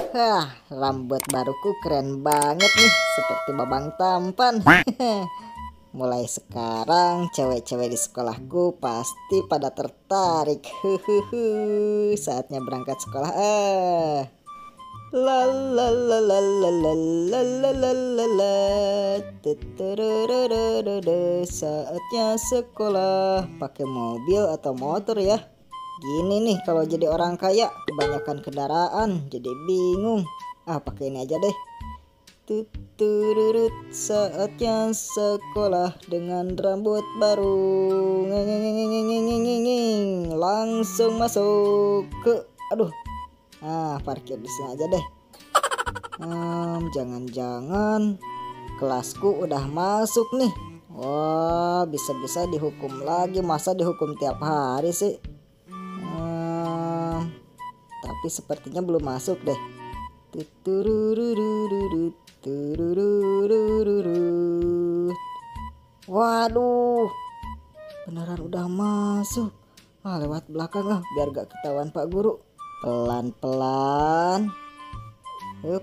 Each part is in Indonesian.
Hah, rambut baruku keren banget nih, seperti babang tampan. Mulai sekarang cewek-cewek di sekolahku pasti pada tertarik. Saatnya berangkat sekolah. La la la la la la la la la la la. Tuturururururu. Saatnya sekolah. Pakai mobil atau motor ya? Gini nih kalau jadi orang kaya, kebanyakan kendaraan, jadi bingung. Pakai ini aja deh. Tutururut, saatnya sekolah dengan rambut baru. Ngeng, langsung masuk ke, aduh. Parkir di sini aja deh. Jangan-jangan kelasku udah masuk nih. Wah, bisa-bisa dihukum lagi. Masa dihukum tiap hari sih? Tapi sepertinya belum masuk deh. Waduh, beneran udah masuk. Lewat belakang lah biar gak ketahuan Pak Guru. Pelan-pelan. Hup.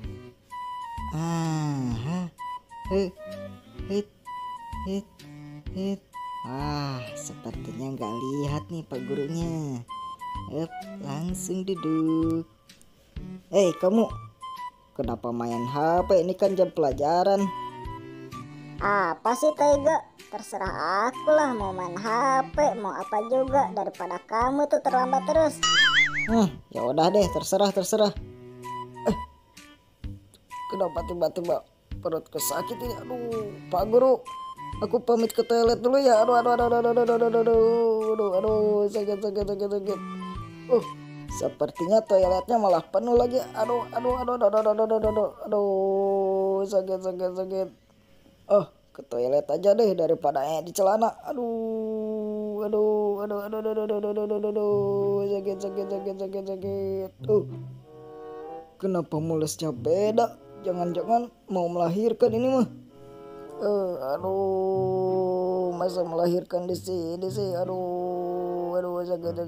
Hit. Sepertinya nggak lihat nih Pak Gurunya. Langsung duduk. Kamu kenapa main HP? Ini kan jam pelajaran. Apa sih Tega? Terserah aku lah, mau main HP, mau apa juga, daripada kamu tuh terlambat terus. Ya udah deh, terserah. Kenapa tiba-tiba perutku sakit ini? Aduh, Pak Guru, aku pamit ke toilet dulu ya. Aduh, sakit. Sepertinya toiletnya malah penuh lagi. Aduh, sakit. Ke toilet aja deh daripada di celana. Aduh, sakit. Kenapa mulusnya beda? Jangan-jangan mau melahirkan ini mah. Masa melahirkan di sini sih? Aduh, sakit.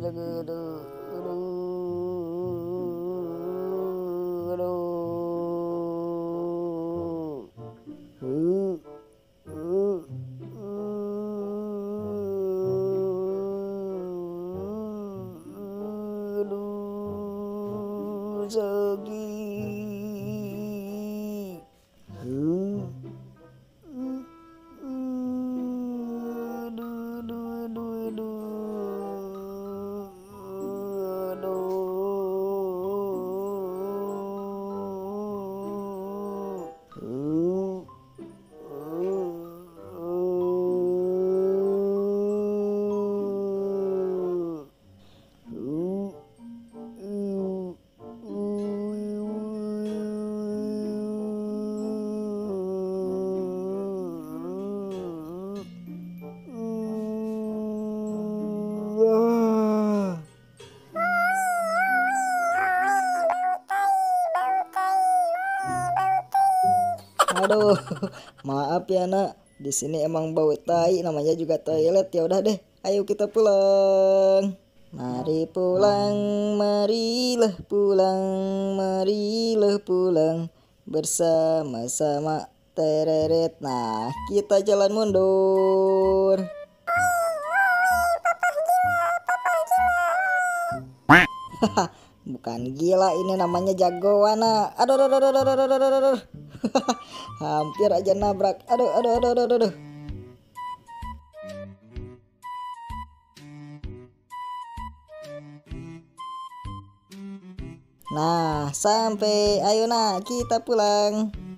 Aduh, maaf ya nak. Di sini emang bau tai, namanya juga toilet. Ya udah deh, ayo kita pulang. Mari pulang, marilah pulang bersama-sama. Tereret. Nah, kita jalan mundur. Bukan gila, ini namanya jagoan. Aduh. Hampir aja nabrak. Aduh. Nah, sampai. Ayo nak, kita pulang.